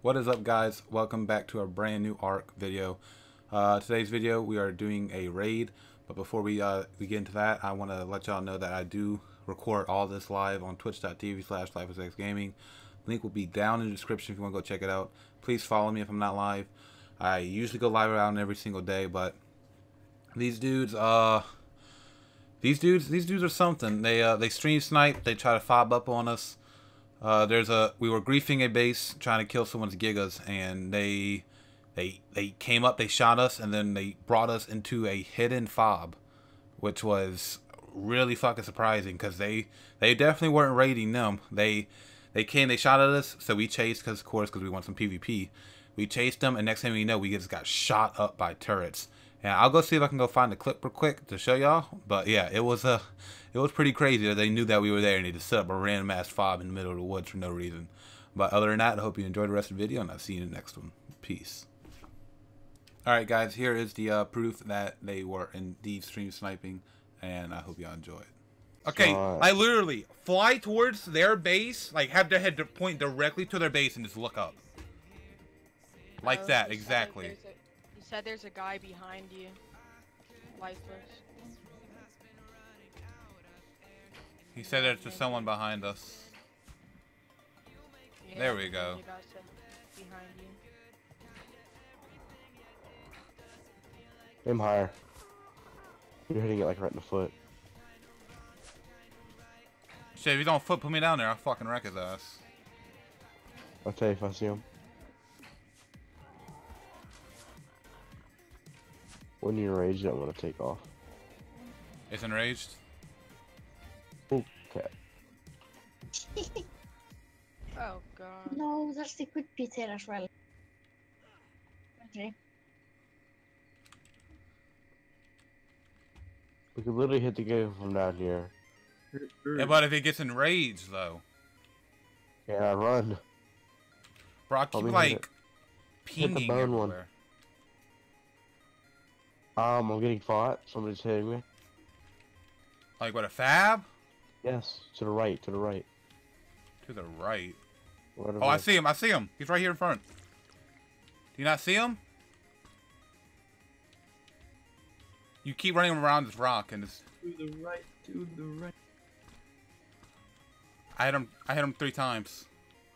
What is up, guys? Welcome back to a brand new ARK video. Today's video we are doing a raid, but before we get into that, I want to let y'all know that I do record all this live on twitch.tv/LifeIsXGaming. Link will be down in the description if you want to go check it out. Please follow me if I'm not live. I usually go live around every single day, but these dudes are something. They stream snipe, they try to fob up on us. We were griefing a base trying to kill someone's gigas, and they came up, they shot us, and then they brought us into a hidden fob, which was really fucking surprising because they definitely weren't raiding them. They shot at us, so we chased because we want some PvP. We chased them, and next thing we know, we just got shot up by turrets. And I'll go see if I can go find the clip real quick to show y'all. But yeah, it was pretty crazy that they knew that we were there and they just set up a random ass fob in the middle of the woods for no reason. But other than that, I hope you enjoyed the rest of the video, and I'll see you in the next one. Peace. Alright guys, here is the proof that they were indeed stream sniping, and I hope y'all enjoy it. Okay, I literally fly towards their base, like have their head to point directly to their base and just look up. Like that, exactly. You said there's a guy behind you. Lifeless. He said there's just someone behind us. Yeah, there we go. The guy said behind you. Aim higher. You're hitting it like right in the foot. Shit, if he's on foot, put me down there. I'll fucking wreck his ass. I'll tell you if I see him. When you're enraged, I'm gonna take off. It's enraged? Okay. Oh god. No, there's the quick pit here as well. Okay. We could literally hit the gate from down here. Yeah, but if it gets enraged, though. Yeah, run. Bro, I keep, like, pinging everywhere. I'm getting fought. Somebody's hitting me. Like, what, a fab? Yes, to the right, to the right. To the right? Whatever. Oh, I see him, I see him. He's right here in front. Do you not see him? You keep running around this rock and it's... To the right, to the right. I hit him 3 times.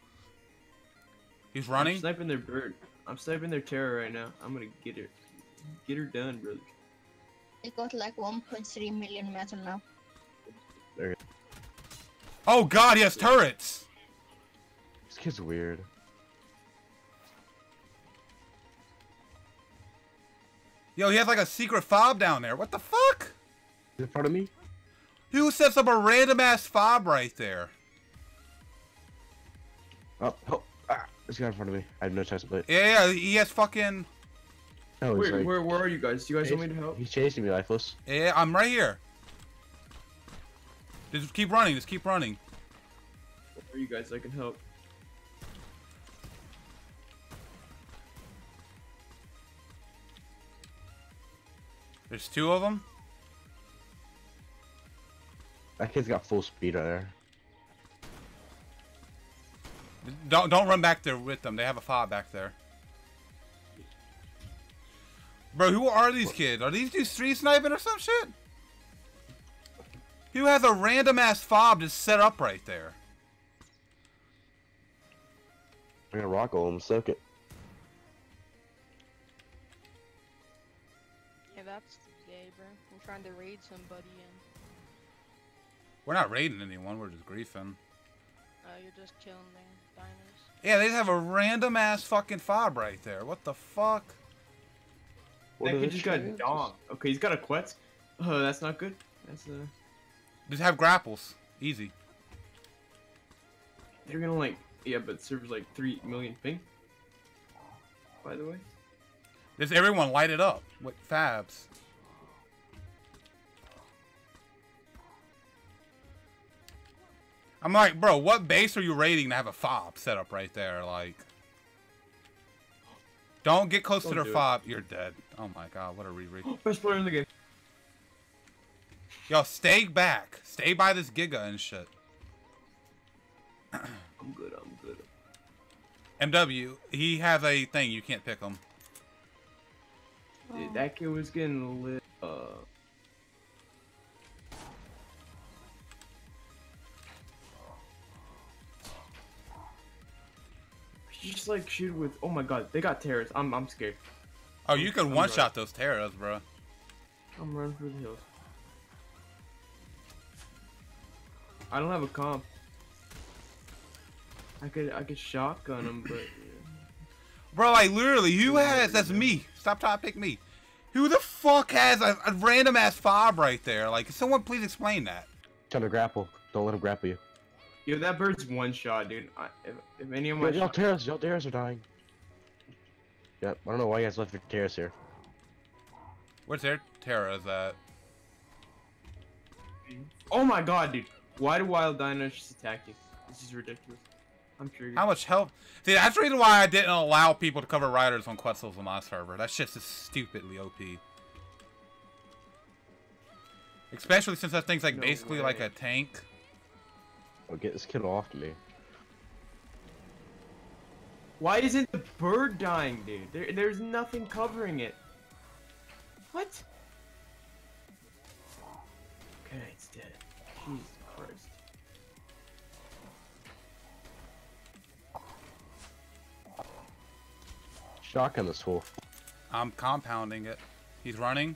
He's running? I'm sniping their bird. I'm sniping their terror right now. I'm gonna get her. Get her done, brother. They got like 1.3 million metal now. There. Oh god, he has turrets! This kid's weird. Yo, he has like a secret fob down there. What the fuck? Is in front of me? Who sets up a random ass fob right there? Oh, this guy in front of me. I have no chance to play. Yeah, he has fucking... Oh, Wait, like, where are you guys? Do you guys want me to help? He's chasing me, lifeless. Yeah, I'm right here. Just keep running, just keep running. Where are you guys? I can help. There's 2 of them. That kid's got full speed right there. Don't run back there with them. They have a fob back there. Bro, who are these kids? Are these dudes street sniping or some shit? Who has a random ass fob just set up right there? I'm gonna rock him, soak it. Yeah, that's gay, bro. We're trying to raid somebody and We're not raiding anyone, we're just griefing. you're just killing their diners. Yeah, they just have a random ass fucking fob right there. What the fuck? What That are kid the just got chances? dog. Okay, he's got a quetz. Oh, that's not good. That's Just have grapples. Easy. They're gonna like. Yeah, but servers like 3 million ping. By the way. Just everyone light it up with fabs. I'm like, bro, what base are you raiding to have a fob set up right there? Like, don't get close to their fob. You're dead. Oh my god, what a reread. Best player in the game. Yo, stay back. Stay by this giga and shit. I'm good. MW, he has a thing. You can't pick him. Dude, that kid was getting lit. You just like shoot with. Oh my god, they got terrorists. I'm scared. Oh, you could I'm one-shot those terrors, bro. I'm running for the hills. I don't have a comp. I could shotgun him, but Bro, like literally, who has? That's me. Stop trying to pick me. Who the fuck has a random ass fob right there? Like, someone please explain that. Trying to grapple. Don't let him grapple you. yo, that bird's one shot, dude. If any of my Y'all terrorists are dying. Yep, I don't know why you guys left your terrorists here. Where's their terrors at? oh my god, dude, why do wild dinos just attack you? This is ridiculous. I'm triggered. How much help? See, that's the reason why I didn't allow people to cover riders on Quetzals on my server. That shit's just stupidly OP. Especially since that thing's like No basically way. like a tank. Oh, get this kid off me. Why isn't the bird dying, dude? There's nothing covering it. What? Okay, it's dead. Jesus Christ. Shotgun this fool. I'm compounding it. He's running.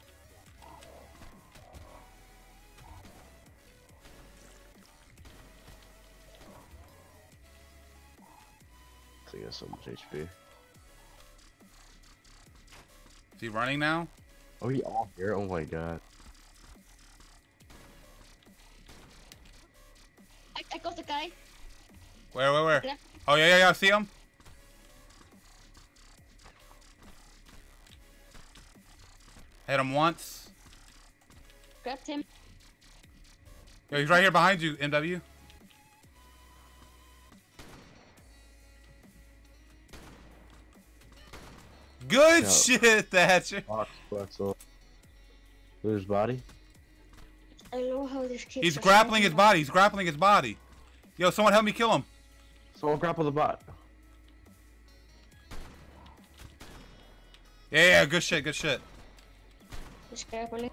So he has so much HP. Is he running now? Oh, he off here? Oh my god. I got the guy. Where? Yeah. Oh, yeah, I see him. Hit him once. Grabbed him. Yo, he's right here behind you, MW. Good Yeah. shit, Thatcher. Box, Quetzal. Lose body? I love how this kid. He's grappling his body. He's grappling his body. Yo, someone help me kill him. Someone grapple the bot. Yeah, good shit, good shit. He's grappling.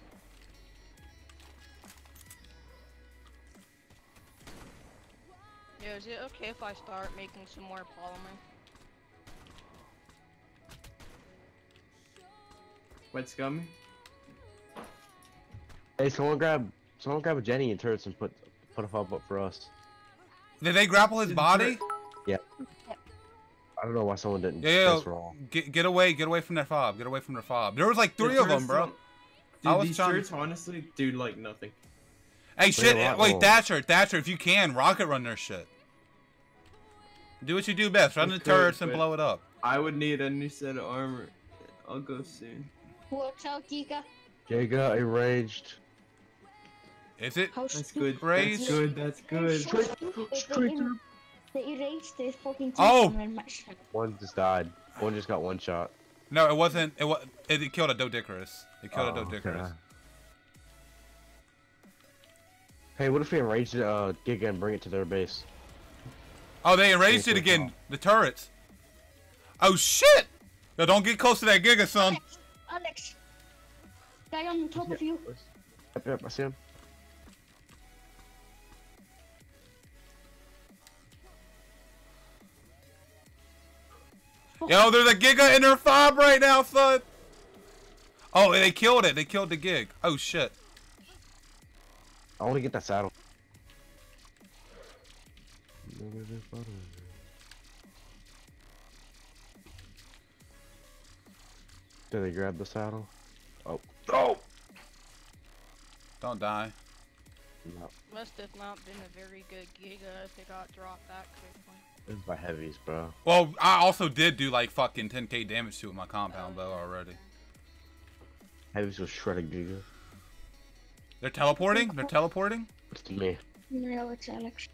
Yo, is it okay if I start making some more polymer? What's coming? Hey, someone grab a Jenny and turrets and put a fob up for us. Did they grapple his body? I don't know why someone didn't. Yeah, That's wrong. get away from their fob. Get away from their fob. There was like The three of them, turrets bro. don't- I Dude, was these trying- turrets honestly do like nothing. Hey, shit. Yeah, Wait, rock Thatcher, if you can, rocket run their shit. Do what you do best. Run the Okay, turrets and but- blow it up. I would need a new set of armor. I'll go soon. Watch out, Giga. Giga enraged. Is it? How That's stupid. good. Rage. That's good. That's good. Straight through. They erased the fucking Oh! team match. One just died. One just got one shot. No, it wasn't. It killed a Dodicarus. It killed a Oh, Dodicarus. okay. Hey, what if we enrage Giga and bring it to their base? Oh, they erased it again. The turrets. Oh shit! Yo, don't get close to that Giga, son. Alex. Guy on top of you. Yep, I see him. Yo, there's a Giga in their fob right now, son. Oh, they killed it. They killed the gig. Oh shit. I want to get that saddle. Did they grab the saddle? Oh. Oh! Don't die. No, Must have not been a very good Giga if it got dropped that quickly. this is by heavies, bro. Well, I also did do like fucking 10k damage to it with my compound bow already. Heavies was shredding Giga. They're teleporting? They're teleporting? It's me. No, it's Alex.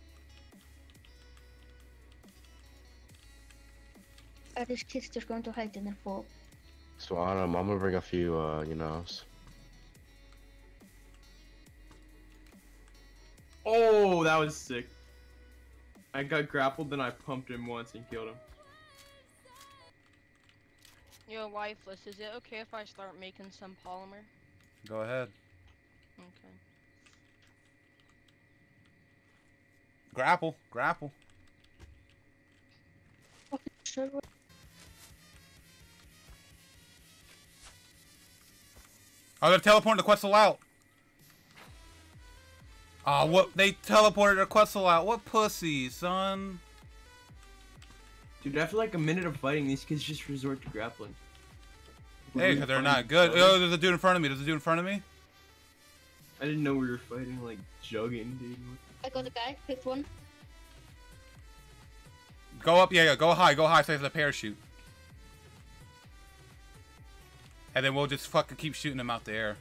This kid's just going to hide in the fog. So I'm gonna bring a few, you know. Oh, that was sick. I got grappled and I pumped him once and killed him. Yo, Lifeless, is it okay if I start making some polymer? Go ahead. Okay. Grapple. Grapple. Sure. Oh, they're teleporting the Quetzal out. Oh, what? They teleported their Quetzal out. What pussy, son? Dude, after like a minute of fighting, these kids just resort to grappling. Hey, because they're not good. Oh, there's a dude in front of me. There's a dude in front of me. I didn't know we were fighting like jugging, dude. I got a guy. Pick one. Go up. Yeah, go high. Go high so there's a parachute. And then we'll just fucking keep shooting them out the air.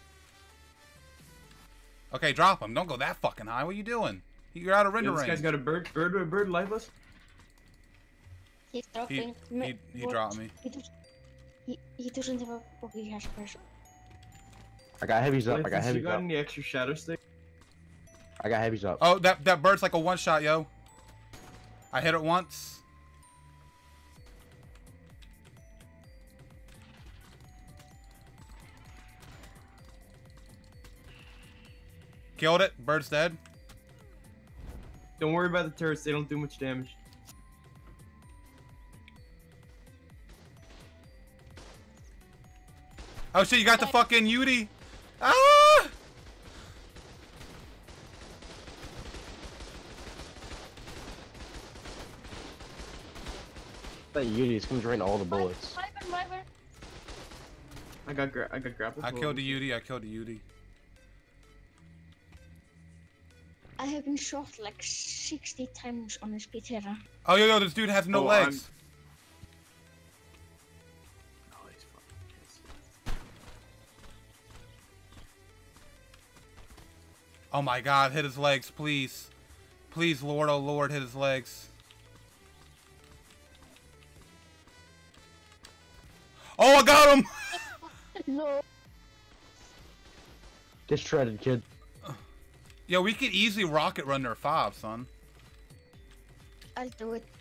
Okay, drop him. Don't go that fucking high. What are you doing? You're out of render This range. guy's got a bird. Bird, lifeless. He's dropping. He dropped me. He doesn't have a buggy hash pressure. I got heavies up. I got Lifeless, you heavies got up. any extra shadow stick? I got heavies up. Oh, that bird's like a one shot, yo. I hit it once. Killed it. Bird's dead. Don't worry about the turrets. They don't do much damage. Oh shit, you got the fucking Yudi. Ah! That Yudi is going to drain all the bullets. Wyvern. I got grappled. I killed the Yudi. I killed the Yudi. I have been shot like 60 times on this Pitera. Oh yo, this dude has no Oh, legs. Oh, these fucking kids. Oh my god, hit his legs, please. Please, Lord, oh Lord, hit his legs. Oh, I got him! No. Get shredded, kid. Yo, we could easily rocket run their fob, son. I'll do it.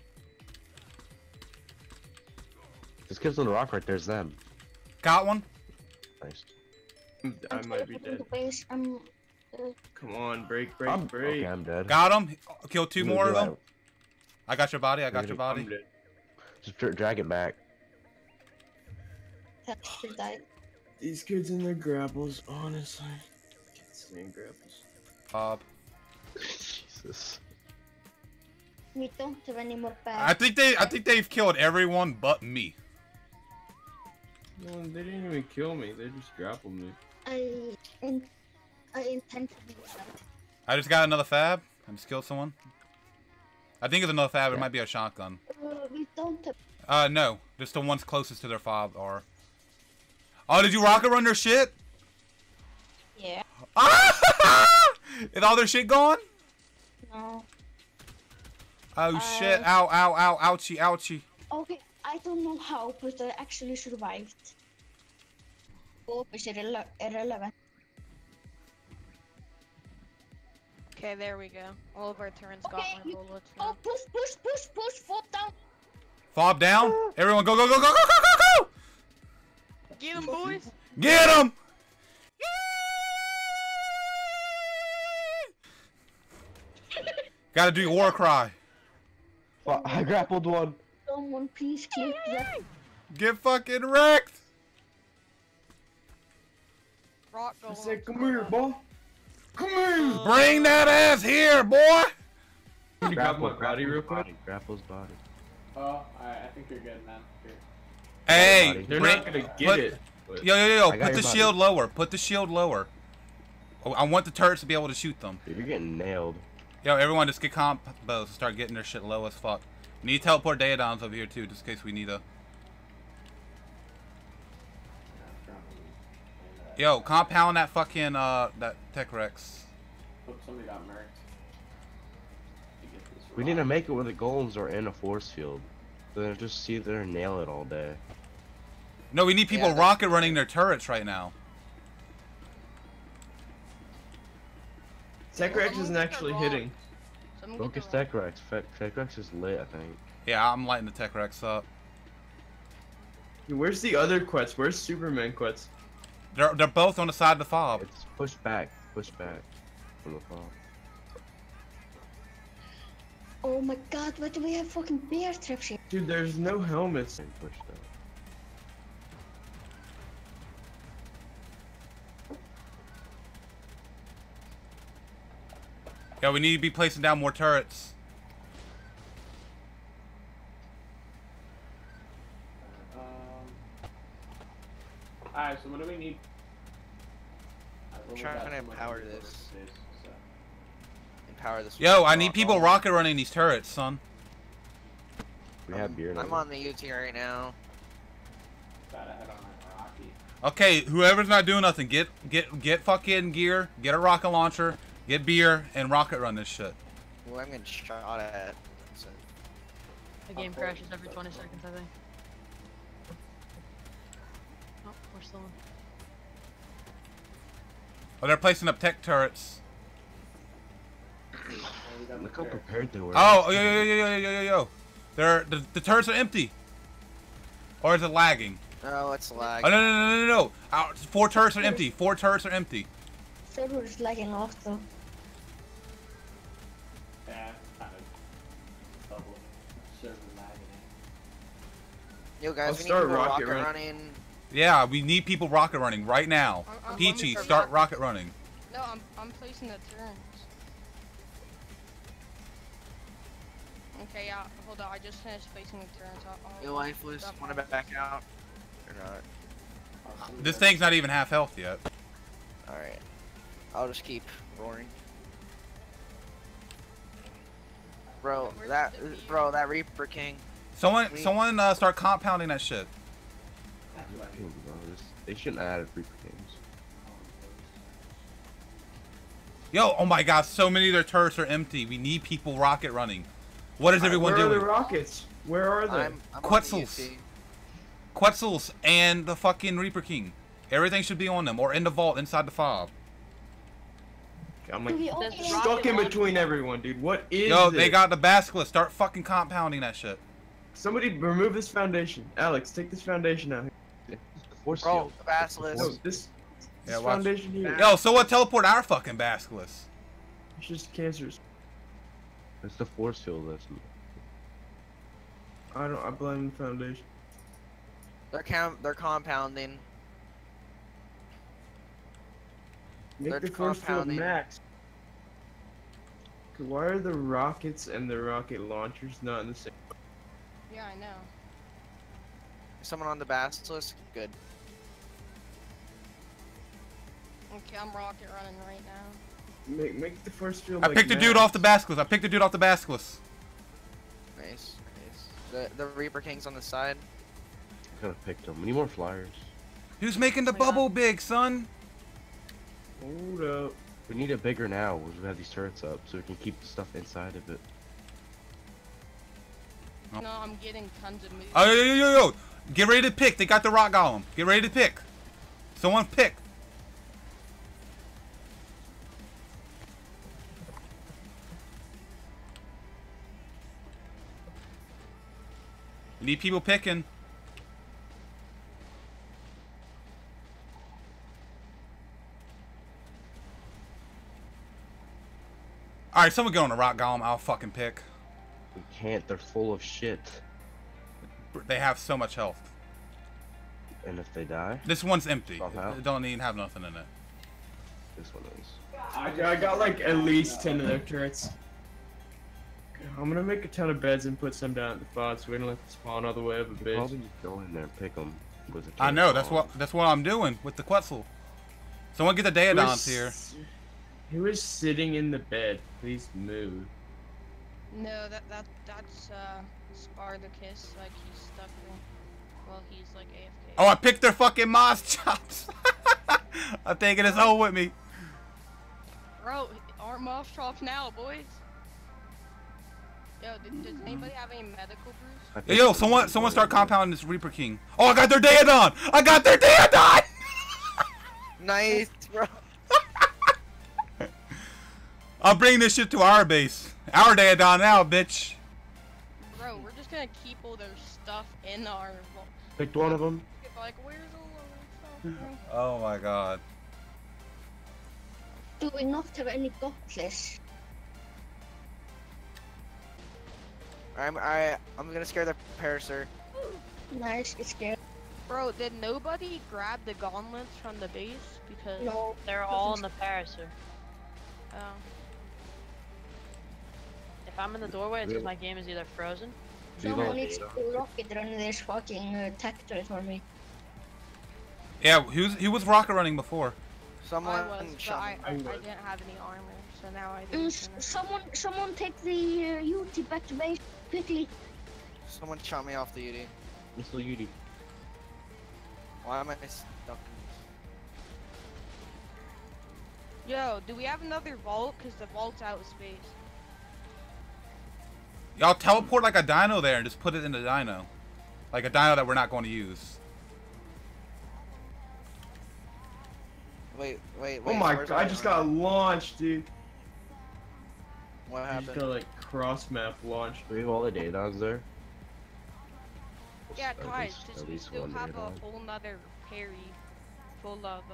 This kid's on the rock right there's them. Got one? Nice. I might be dead. The base. I'm. Come on, break. Okay, I'm dead. Got him. Killed two more of them. Right. I got your body. I got your I'm body. dead. Just drag it back. Texture died. These kids and their grapples, honestly. Can't stand grapples. Fob. Jesus. We don't have any more I bags. think they've killed everyone but me. No, they didn't even kill me. They just grappled me. I intend to do that. I just got another fab. I just killed someone. I think it's another fab. It Yeah. might be a shotgun. We don't have. No. Just the ones closest to their fob are. Oh, did you rocket run their shit? Yeah. Ah! Is all their shit gone? No. Oh shit. Ow, ow, ow, ouchie, ouchie. Okay, I don't know how, but I actually survived. Oh, is irrelevant. Okay, there we go. All of our turrets got Okay, my you- bullets Oh, now. push, fall down. Fob down. Everyone go, go, go, go, go, go, go, go! Get them, boys! Get him! Gotta do your war cry. Well, I grappled one. Someone please click that. Get fucking wrecked. Rock I golem. said, come here, boy. Come here. Bring that ass here, boy. Can you grab my body real quick? Grapple's body. Oh, I think you're good, man. Here. Hey, They're bring, not gonna get put, it. But Yo, I got put your the body. shield lower. Put the shield lower. Oh, I want the turrets to be able to shoot them. Dude, you're getting nailed. Yo, everyone just get combos and start getting their shit low as fuck. We need to teleport Daedons over here too, just in case we need a... Yo, compound that fucking, that Tech Rex. Hope somebody got murked. To get this We need to make it where the golems are in a force field. So they'll just sit there and nail it all day. No, we need people Yeah, rocket running their turrets right now. Tech Rex isn't actually hitting. Someone Focus get the Tech Rex. Tech Rex is lit, I think. Yeah, I'm lighting the Tech Rex up. Where's the other Quets? Where's Superman Quets? They're both on the side of the fob. It's pushed back from the fall. Oh my god, why do we have fucking bear traps here? Dude, there's no helmets. And pushed up. Yeah, we need to be placing down more turrets. Alright, so what do we need? I'm trying to empower this. Empower this. Yo, I need people rocket running these turrets, son. We have beer now. I'm on the UT right now. Gotta head on my Rocky. Okay, whoever's not doing nothing, get fucking gear, get a rocket launcher, get beer, and rocket run this shit. Well, I'm getting shot at. So. The game crashes every 20 seconds, I think. Oh, we're still in. Oh, they're placing up tech turrets. Look how prepared they were. Oh, yo. The turrets are empty. Or is it lagging? Oh, it's lag. Oh, no. 4 turrets are empty. 4 turrets are empty. Server is lagging off though. Yeah, kind of double server lagging. Yo, guys, I'll we need start people rocket rocket run. running. Yeah, we need people rocket running right now. I'm Peachy, running. start rocket running. No, I'm placing the turns. Okay, yeah, hold on. I just finished placing the turns. Yo, lifeless. Want to back out or not? This thing's not even half health yet. All right. I'll just keep roaring. Bro, that Reaper King. Someone start compounding that shit. They shouldn't have added Reaper Kings. Yo, oh my god, so many of their turrets are empty. We need people rocket running. What is everyone Where doing? are the rockets? Where are they? I'm on the Quetzals. UT. Quetzals and the fucking Reaper King. Everything should be on them or in the vault inside the fob. I'm Do we like all Does get rocket stuck in launcher- between everyone, dude. What is Yo, this? they got the basilisk. Start fucking compounding that shit. Somebody remove this foundation. Alex, take this foundation out. The force Bro, field. the Basilisk. No, this Yeah, watch. foundation here. Yo, someone teleport our fucking basilisk. It's just cancers. It's the force field that's. I blame the foundation. They're compounding. Make They're the force field compounding. max. Why are the rockets and the rocket launchers not in the same? Yeah, I know. Someone on the Basilisk? Good. Okay, I'm rocket running right now. Make the force field. I like, picked a dude max. off the basilisk. I picked a dude off the basilisk. Nice. The Reaper King's on the side. I could have picked them. We need more flyers. Who's making the Oh my God. bubble big, son? Hold up. We need it bigger now. We have these turrets up so we can keep the stuff inside of it. Oh. No, I'm getting tons of moves. Oh, yo. Get ready to pick. They got the rock golem. Get ready to pick. Someone pick. We need people picking. Alright, someone get on the rock golem. I'll fucking pick. We can't. They're full of shit. They have so much health. And if they die, This one's empty. Somehow. It don't even have nothing in it. this one is. I got like at least 10 of their turrets. I'm gonna make a ton of beds and put some down at the pod so we don't let them spawn all the way up a You bit. probably go in there and pick them. With a I know, cannonball. that's what I'm doing with the Quetzal. Someone get the Daedons here. Who is sitting in the bed? Please move. No, that's Spartacus. Like he's stuck in. Well, he's like AFK. Oh, I picked their fucking Moss chops. I'm taking this home with me. Bro, aren't moss drops now, boys? Yo, does anybody have any medical brews? I Yo, picked yo, them. someone start compounding this Reaper King. Oh, I got their Daedon! I got their Daedon! Nice, bro. I'll bring this shit to our base. Our day done now, bitch. Bro, we're just gonna keep all their stuff in our vault. Picked one of them. Like, where's all of our stuff, bro? Oh my god. Do we not have any gauntlets? I'm gonna scare the Parasaur. Nice, it's scared. Bro, did nobody grab the gauntlets from the base? Because No. They're all in the Parasaur. If I'm in the doorway, it's because my game is either frozen. Someone needs to rocket run this fucking tech turret for me. Yeah, he was rocket running before. Someone I was, but shot me. I didn't have any armor, so now I do. Someone take the UT back to base quickly. Someone shot me off the UD. Mr. Yudi. Why am I stuck in this? Yo, do we have another vault? Cause the vault's out of space. Y'all teleport like a dino there and just put it in the dino. Like a dino that we're not going to use. Wait. Oh my where's god, I my just armor? got launched, dude. What I just happened? got like cross map launched. Do we have all the datons there? Yeah, At guys, least- just at we least still one have a daton. whole nother parry full of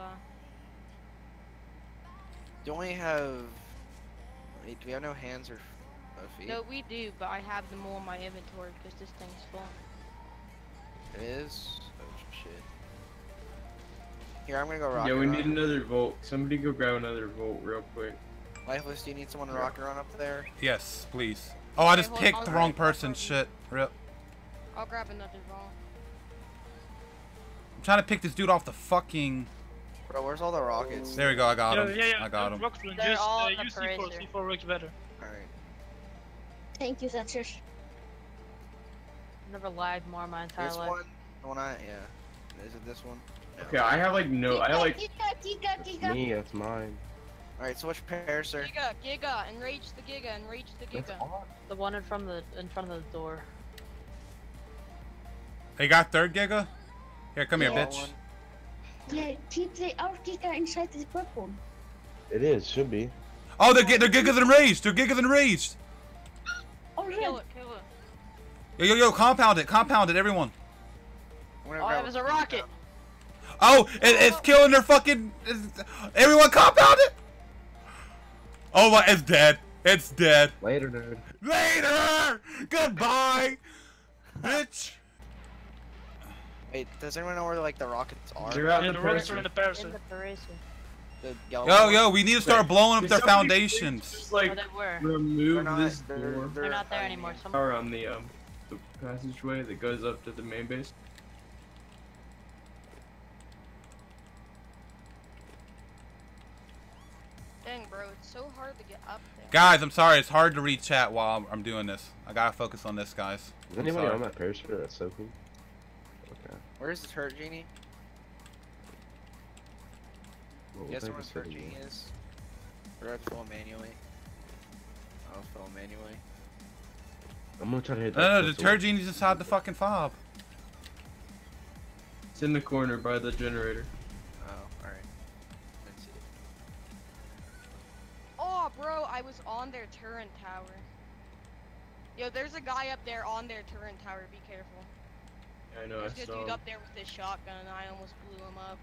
Don't we have? Wait, do we have no hands or feet? No, we do, but I have them all in my inventory because this thing's full. It is. Oh shit. Here, I'm gonna go rocket. Yeah, we run. need another volt. Somebody go grab another volt real quick. Lifeless, do you need someone to rocket run up there? Yes, please. Oh, I just hold picked on, the wrong I'll person. grab Shit. Rip. I'll grab another vault. I'm trying to pick this dude off the fucking... Bro, where's all the rockets? There we go, I got him. Yeah, I got him. Rocketman, They're just all in the use C4. Parasaur. C4 works better. Alright. Thank you, Thatcher. Never lagged more in my entire This life. one? The one yeah. Is it this one? No. Okay, I have like no. I like. Giga. Me, that's mine. Alright, so which Parasaur? Giga, enrage the Giga, enrage the That's Giga. all. The one in front of the door. They got third Giga? Here, come here, Yeah. bitch. Yeah, keep our Giga inside this purple. It is, should be. Oh, their Giga's enraged! Their Giga's enraged! Alright. Kill it. Yo, compound it, everyone. I'm gonna Oh, grab it was a rocket. Oh, it's killing their fucking... everyone compound it! Oh my, it's dead. It's dead. Later, nerd. Later! Goodbye! Bitch! Wait, does anyone know where like the rockets are? They're out Yeah, in the the rockets are Parasaur. in the Parasaur. In the Parasaur. The yellow Yo, one? we need to start blowing up Did their somebody foundations. Just Oh, like they were. remove They're not- this they're- door. They're not there anymore. Some Or on the passageway that goes up to the main base. Dang, bro, it's so hard to get up there. Guys, I'm sorry. It's hard to read chat while I'm doing this. I gotta focus on this, guys. Is I'm anybody sorry. on that Parasaur? That's so cool. Okay. Where's the turret genie? Well, You guys know we'll where take the a turret second. genie is? Or do I have to fill it manually? I'll fill it manually. I'm gonna try to hit that. No, the pistol. turd genie's inside the fucking fob. It's in the corner by the generator. Oh, alright. Let's see. Oh, bro, I was on their turret tower. Yo, there's a guy up there on their turret tower. Be careful. I know, I There's a saw dude him. up there with his shotgun, and I almost blew him up.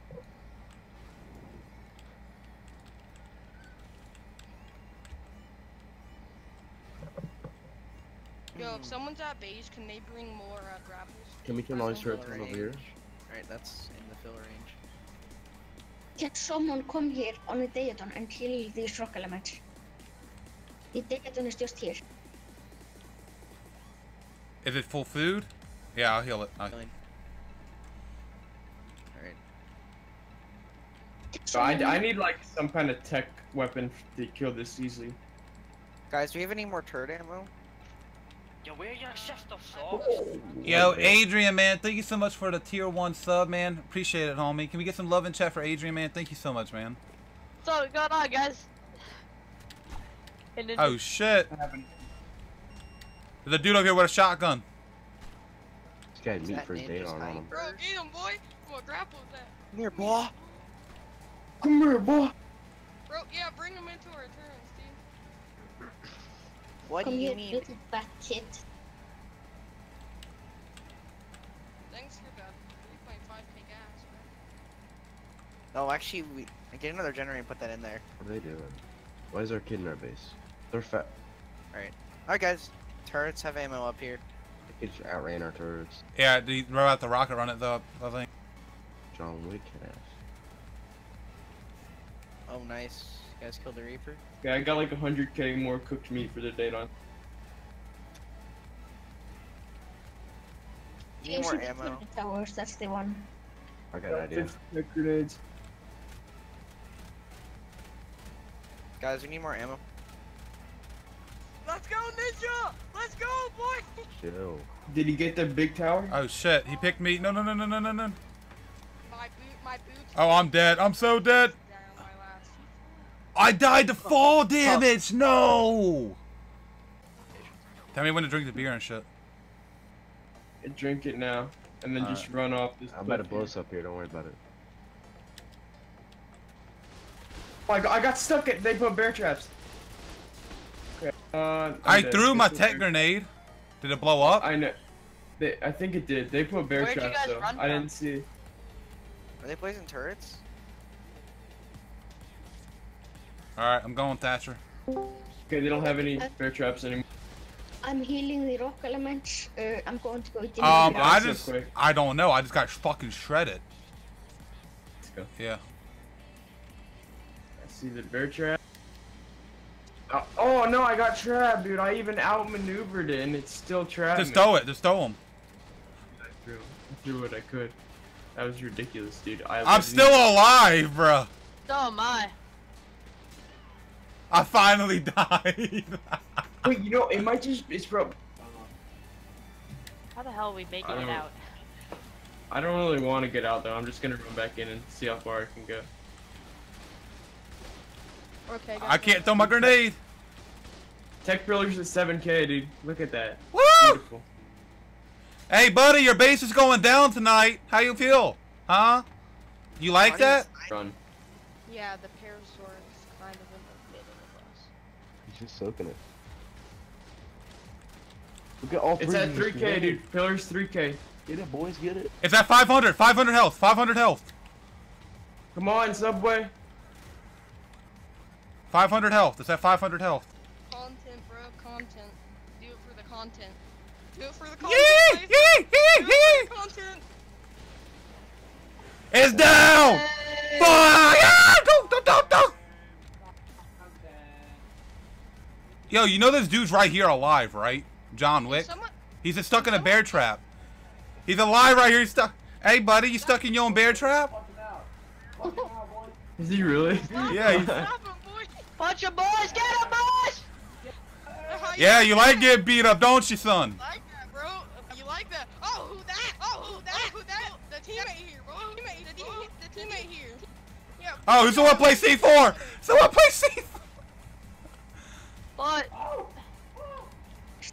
Yo, if someone's at base, can they bring more grapples? Can we turn all these Fill turrets on over range. here? Alright, that's in the fill range. Can someone come here on a Daedon and kill these rock elements? The Daedon is just here. Is it full food? Yeah, I'll heal it. Alright. So I need like some kind of tech weapon to kill this easily. Guys, do we have any more turret ammo? Yo, where your chest of sauce? Yo, Adrian, man, thank you so much for the tier 1 sub, man. Appreciate it, homie. Can we get some love in chat for Adrian, man? Thank you so much, man. So what's going on, guys? And then Oh, shit. There's a dude over here with a shotgun. This guy Is meat that for his ninja Daedon on him. sniper? Bro, get him, boy! What grapple is that? Come here, boy! Come here, boy. Bro, yeah, bring him into our turrets, dude. What do Come you here, mean? little fat kid. Thanks for that 3.5k gas, man. Oh, actually, we get another generator and put that in there. What are they doing? Why is there a kid in our base? They're fat. Alright, guys. Turrets have ammo up here. The kids outran our turrets. Yeah, do you remember about the rocket run it though? I think. John Wick ass. Oh, nice. You guys killed the Reaper. Yeah, I got like 100k more cooked meat for the date on. Need You more should ammo. put the towers, that's the one. I got an idea. 50 grenades. Guys, we need more ammo. Let's go, Ninja! Let's go, boy! Chill. Did he get the big tower? Oh shit, he picked me. No. My boots. Oh, I'm dead. I'm so dead. Down my last. I died to fall damage. No. Tell me when to drink the beer and shit. Drink it now, and then just run off this. I'm about to cliff blow here. us up here. Don't worry about it. Oh, I got stuck. They put bear traps. Okay. I'm I dead. threw They my put tech bear- grenade. Did it blow up? I know. I think it did. They put bear Where'd you traps guys though. run I from? didn't see. Are they placing turrets? All right, I'm going Thatcher. Okay, they don't have any bear traps anymore. I'm healing the rock elements. I'm going to go to the I so just, quick. I don't know. I just got fucking shredded. Let's go. Yeah. I see the bear trap. Oh no, I got trapped, dude. I even outmaneuvered it, and it's still trapped. Just throw it. Just throw him. I threw what I could. That was ridiculous, dude. I'm still alive, bruh. So am I. I finally died. Wait, you know, it might just it's broke. How the hell are we making I it don't- out? I don't really want to get out though. I'm just gonna run back in and see how far I can go. Okay, guys, I can't throw my grenade. Tech pillars is 7k, dude. Look at that. Woo! Beautiful. Hey, buddy, your base is going down tonight. How you feel? Huh? You like that? Run. Yeah, the Parasaur is kind of in the middle of us. He's just soaking it. Look at all three. It's at of these 3k, grenades. dude. Pillars 3k. Get it, boys. Get it. It's at 500. 500 health. 500 health. Come on, Subway. 500 health. It's at 500 health. Content, bro, content. Do it for the content. Do it for the content. Yee! guys. Yee! Do Yee! it Yee! for the content. It's down! Fuck! Ah! Don't! Yo, you know this dude's right here alive, right? John Wick. Someone, He's just stuck in a bear trap. He's alive right here. He's stuck. Hey, buddy, you stuck in your own bear trap? Is he really? Yeah, he's- stop him, boy. Punch him, boys! Get him, boys! How Yeah, you like getting beat up, don't you, son? like that, bro? You like that? Oh, who that? Oh, who that? Who that? The teammate here, bro. The teammate here. Yeah. Oh, who's the one play C4? Someone play C4. But It's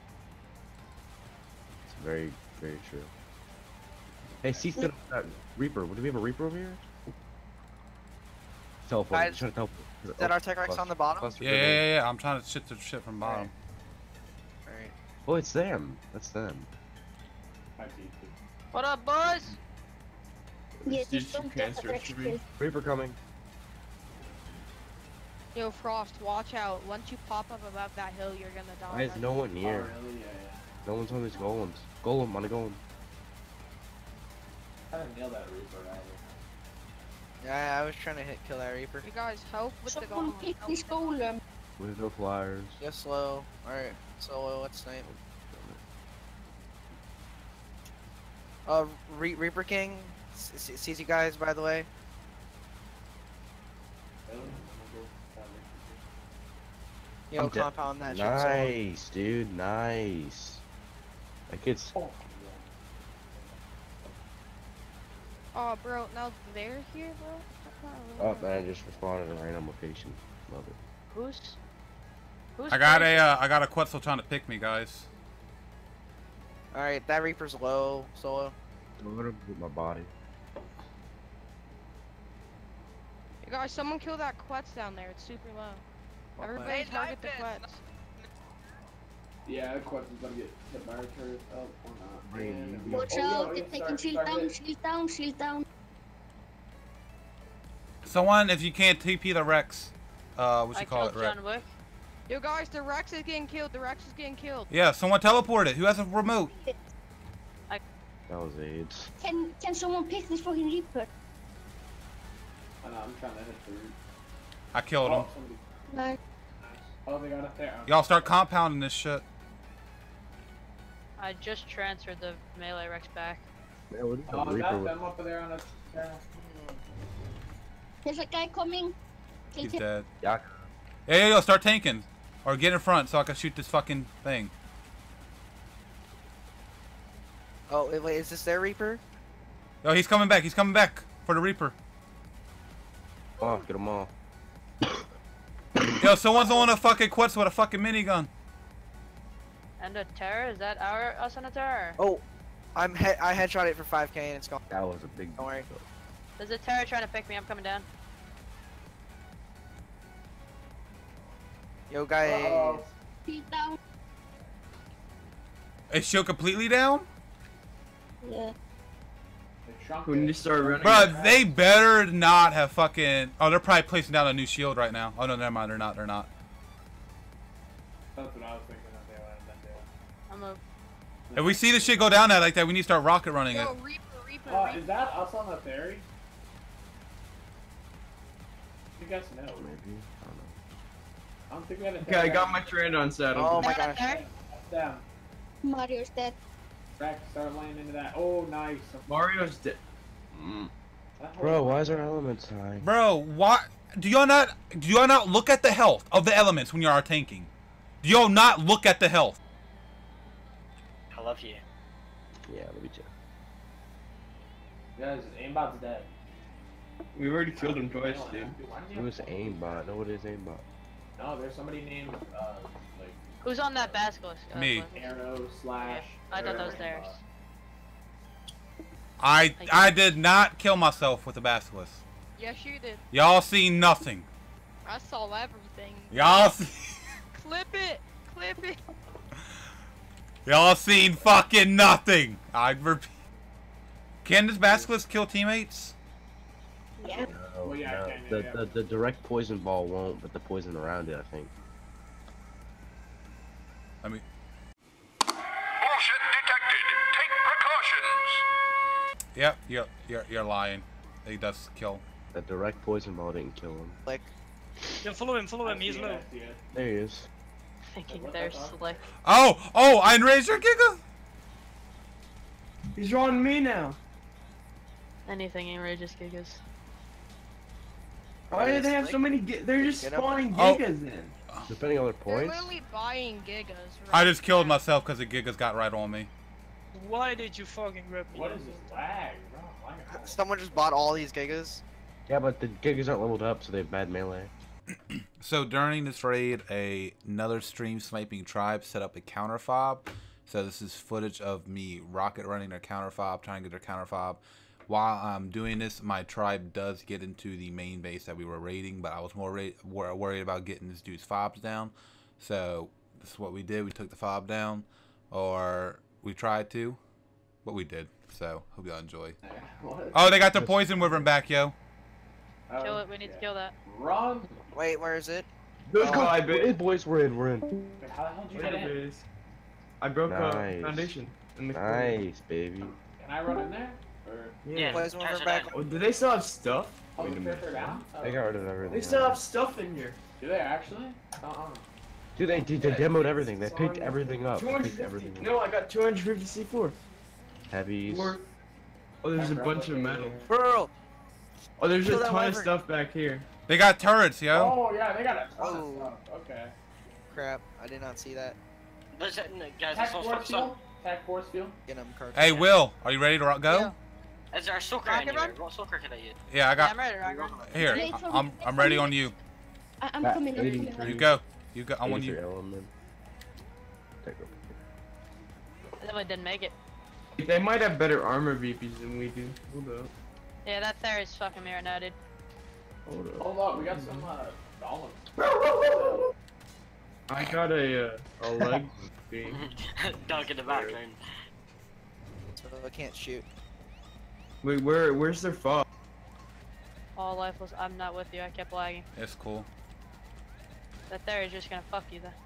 very, very true. Hey, see that Reaper. Do we have a Reaper over here? Teleport. Guys, Trying to teleport. Is that our tech racks on the bottom? Cluster Yeah, grenade. yeah, yeah. I'm trying to shit the shit from bottom. Alright. Oh, it's them. That's them. what up, boys? Yeah, Dude, just some don't get cancer the next for me. kill. Reaper coming. Yo, Frost, watch out. Once you pop up above that hill, you're gonna die. Why is no one near? No one's on these golems. Golem on a golem. I didn't nail that Reaper either. Yeah, I was trying to kill that Reaper. You guys help with the Someone golem. pick Help this with the golem. golem. With no flyers. Go slow. Alright, solo, what's name? Reaper King sees you guys, by the way. Yo, I'm dead. compound that shit solo. Nice, dude. Nice. That kid's. Oh, bro, now they're here, bro? That's not Oh really man, I just respawned at a random location. Love it. Who's I got playing? I got a Quetzal trying to pick me, guys. Alright, that Reaper's low, solo. I'm gonna with my body. You guys, someone kill that Quetz down there. It's super low. Everybody Hey, target the knife Quetz. Yeah, Quest is gonna get hit by our turret. Oh, or not. And Watch out, they're taking shield down, shield down, shield down. Someone, if you can't TP the Rex, what you call it, Rex? John Wick. Yo guys, the Rex is getting killed. The Rex is getting killed. Yeah, someone teleport it. Who has a remote? That was AIDS. Can someone pick this fucking Reaper? I know, I'm trying to hit the root. I killed him. Oh, somebody. No. Oh, they got it there. Y'all start compounding this shit. I just transferred the melee Rex back. Man, what is Oh, a Reaper that's with? them up there on the. There's a guy coming. Kill He's him. dead. Yeah. Yo, start tanking. Or get in front so I can shoot this fucking thing. Oh, wait, is this their Reaper? Yo, he's coming back. He's coming back for the Reaper. Oh, get them all. Yo, someone's on a fucking Quetz with a fucking minigun. And a terror? Is that us on a terror? Oh, I headshot it for 5k and it's gone. That was a big. Don't worry. There's a terror trying to pick me. I'm coming down. Yo, guys. Shield down. Is shield completely down? Yeah. We need to start running. Bro, they better not have fucking. Oh, they're probably placing down a new shield right now. Oh no, never mind. They're not. They're not. That's what I was thinking that they would have done. I'm a. If we see this shit go down like that, we need to start rocket running it. Yo, Reaper, Reaper, Oh, Reaper. is that us on the ferry? You guys know. Maybe. I don't know. I don't think we had a Okay, I got my Pteranodon saddle. Oh my Terror, gosh. terror. Down. Mario's dead. Rex, start laying into that. Oh, nice. Mario's dead. Bro, why is our elements high? Bro, why do y'all not look at the health of the elements when you are tanking? Do y'all not look at the health? I love you. Yeah, let me check. Guys, aimbot's dead. We already killed him twice, Why dude. did you Who have is to- aimbot? No, what is aimbot? No, there's somebody named, like, Who's on that basilisk? Me. Arrow slash. I thought that was Arrow theirs. I did not kill myself with the basilisk. Yes, you did. Y'all seen nothing. I saw everything. Y'all Clip it. Clip it. y'all seen fucking nothing. I repeat. Can this basilisk kill teammates? Yeah. No, Well, yeah, no. I can, yeah. The direct poison ball won't, but the poison around it, I think. I mean, Bullshit detected. Take precautions. yep, you're lying. He does kill. The direct poison ball didn't kill him. Like, Yo, follow him, he's low. There he is. Thinking they're slick. Oh, Iron Razor Giga. He's on me now. Anything enrages gigas. Why do they have so many? They're just Get up. spawning Oh. gigas in. Depending on their They're points. literally buying gigas. I right just killed now. myself because the Gigas got right on me. Why did you fucking grab me? What is this lag, bro? Lag. someone just bought all these gigas. Yeah, but the gigas aren't leveled up, so they have bad melee. So during this raid, another stream sniping tribe set up a counter fob. So this is footage of me rocket running their counter fob, trying to get their counter fob. While I'm doing this, my tribe does get into the main base that we were raiding, but I was more worried about getting this dude's fobs down. So this is what we did. We took the fob down, or we tried to, but we did. So hope y'all enjoy. What? Oh, they got their poison wyvern back, yo. Oh, Kill it. We need to kill that. Run! Wait, where is it? Good Oh, call, I Hey, bet. boys, we're in. Wait, how the hell did you get in? I broke a Nice. foundation in the corner. Nice, baby. Can I run in there? Or Yeah. Poison Charge wyvern it back. down. Oh, do they still have stuff? hold Wait a the minute. filter down? Oh. They got rid of everything. They still have stuff in here. Do they actually? Dude, they demoed everything. They picked everything up. They picked 250. everything up. No, I got 250 C4. Heavies. Oh, there's a bunch of metal. Bro! Oh, there's Kill a that ton of wyvern. stuff back here. They got turrets, yo. Oh, yeah, they got a ton Oh. of stuff. Okay. Crap, I did not see that. Guys, I Attack saw force some. field? Attack force field? Get him, Kurt. Hey, Will, are you ready to go? Is there a soccer Rocket anywhere? run? What soccer can I use? Yeah, I Yeah, got. I'm ready, Roger. Here, I'm ready on you. I'm That coming. I'm 83. coming. You go. You go. I'm on Laser you. element. Take over. I definitely didn't make it. They might have better armor VPs than we do. Hold up. Yeah, that there is fucking me right now, dude. Hold up. Hold up, we got some, dollars. I got a leg. being. Dog in the background. So I can't shoot. Wait, where's their fault? All lifeless. I'm not with you. I kept lagging. It's cool. That there is just gonna fuck you then.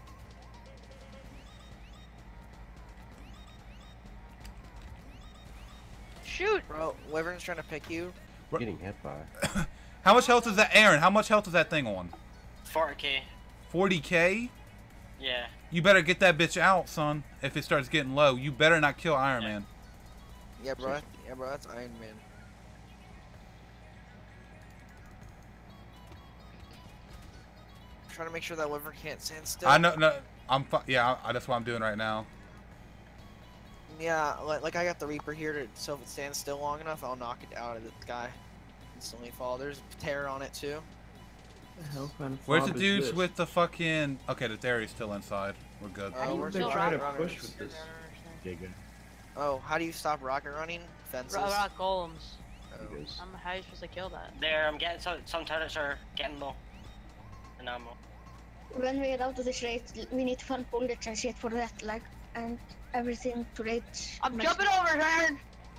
Shoot! Bro, Wyvern's trying to pick you. Getting hit by. How much health is that, Aaron? How much health is that thing on? 40k. 40k? Yeah. You better get that bitch out, son. If it starts getting low, you better not kill Iron Man. Yeah, bro. Yeah, bro. That's Iron Man. Trying to make sure that Wyvern can't stand still. I know. No, yeah, that's what I'm doing right now. Yeah, like I got the Reaper here, so if it stands still long enough, I'll knock it out of the sky. Instantly fall. There's terror on it too. What the hell kind of Where's the fob is dudes this? with the fucking? Okay, the Terry's still inside. We're good. Oh, we're They're still trying to rocket push runners. with this. Giga. Oh, how do you stop rocket running? Fences. Rock golems. Oh. How are you supposed to kill that? There, I'm getting some turrets are getting low. And ammo. When we get out of this raid, we need to find bullets and shit for that, like, and everything to raid. I'm jumping over, Aaron!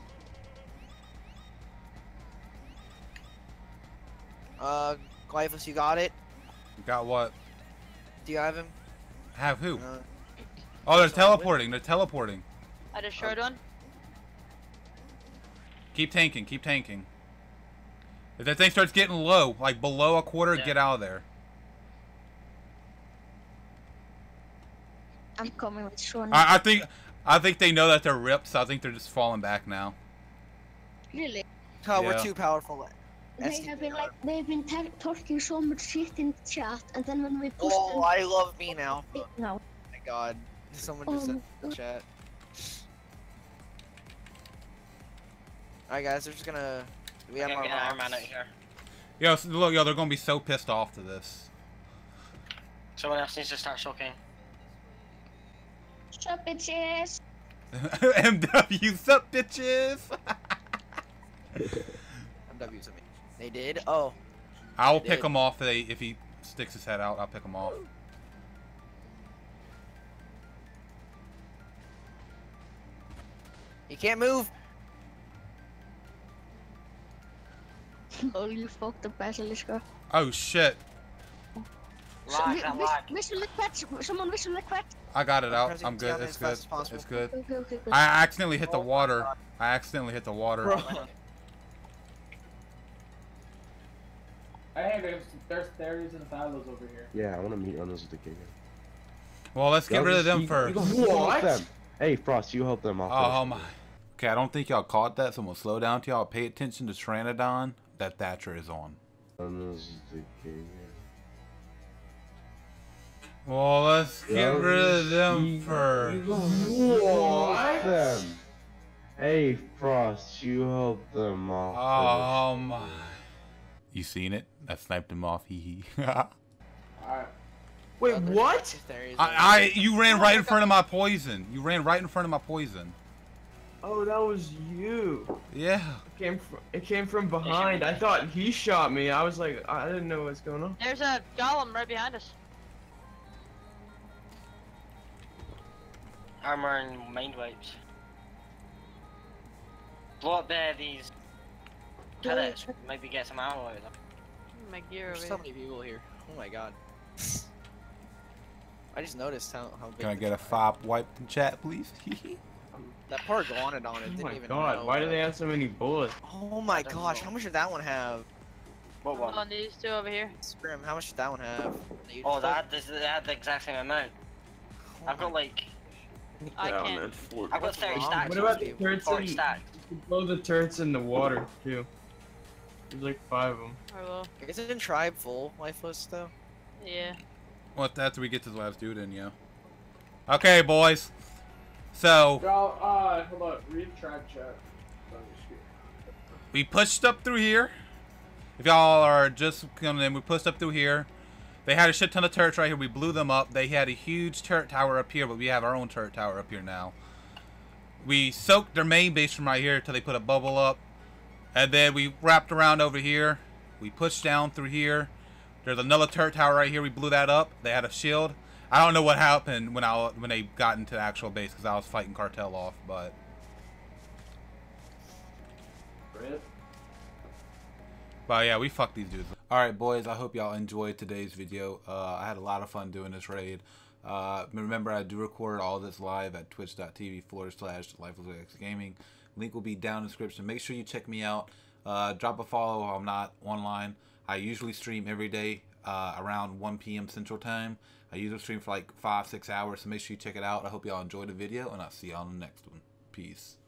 Glyphus, you got it? Got what? Do you have him? Have who? Uh, Oh, they're teleporting. They're teleporting. I just showed one. Keep tanking. Keep tanking. If that thing starts getting low, like below a quarter, Yeah. get out of there. I'm coming with Sean. I think they know that they're ripped, so I think they're just falling back now. Really? oh, we're Yeah. Oh too powerful. They've been talking so much shit in the chat, and then when we push Oh, them, I love me now. they now. Oh my god. Someone just said in the chat. Alright guys, they're just gonna... We have I'm our gonna get Iron Man out rocks. here. Yo, so look, yo, they're gonna be so pissed off to this. Someone else needs to start shocking. Sup, bitches? MW, sup, bitches? MW's at me. They did? Oh. I'll They pick did. him off if he sticks his head out. I'll pick him off. You can't move! Holy fuck, the basilisk. Oh shit! Lag, that lag. Visual effects. Someone visual effects. I got it out. pressing I'm T on good. it It's as good. fast as possible. It's good. Okay, good. I accidentally hit the water. I accidentally hit the water. Bro. Hey, there's theories and silos over here. Yeah, I want to meet runners with the Giga. Well, let's get rid of them first. You help What? them. Hey, Frost, you help them off. Oh my. Okay, I don't think y'all caught that, so I'm gonna slow down to y'all. Pay attention to Tranodon that Thatcher is on. Runners with the Giga. Well, let's get rid of them first. What? Them. Hey, Frost, you help them off. Oh my. You seen it? I sniped him off. Hee hee. Alright. Wait, Oh, there's what? theories. You ran right in front of my poison. You ran right in front of my poison. Oh, that was you. Yeah. It came from behind. I thought he shot me. I was like, I didn't know what's going on. There's a golem right behind us. Armor and mind wipes. Blow up these turrets. Maybe get some ammo out of them. My gear over There's so here. many people here. Oh my god. I just noticed how big Can I the get a truck- 5 wipe in chat, please? That poor Glonodon Oh didn't my even god, know. why do they have so many bullets? Oh my gosh, how much did that one have? What Hold one? on, these two over here. Scrim, how much did that one have? Oh, they had the exact same amount. I've got like, I Yeah, can't. man, four- I've got 30 stacks. What about the turrets 40 in, stacks. blow the turrets in the water, too. There's like 5 of them. I will. Isn't Tribe full lifeless though? Yeah. What, after we get to the last dude in, yeah. Okay, boys. So, Y'all, hold up. Read tribe chat. we pushed up through here. If y'all are just coming in, we pushed up through here. They had a shit ton of turrets right here. We blew them up. They had a huge turret tower up here, but we have our own turret tower up here now. We soaked their main base from right here until they put a bubble up. And then we wrapped around over here. We pushed down through here. There's another turret tower right here. We blew that up. They had a shield. I don't know what happened when they got into the actual base because I was fighting cartel off, but. But yeah, we fucked these dudes. Alright boys, I hope y'all enjoyed today's video. I had a lot of fun doing this raid. Remember, I do record all this live at twitch.tv/LifelessX Gaming. Link will be down in the description. Make sure you check me out. Drop a follow while I'm not online. I usually stream every day around 1 p.m. Central Time. I usually stream for like 5-6 hours, so make sure you check it out. I hope y'all enjoyed the video, and I'll see y'all in the next one. Peace.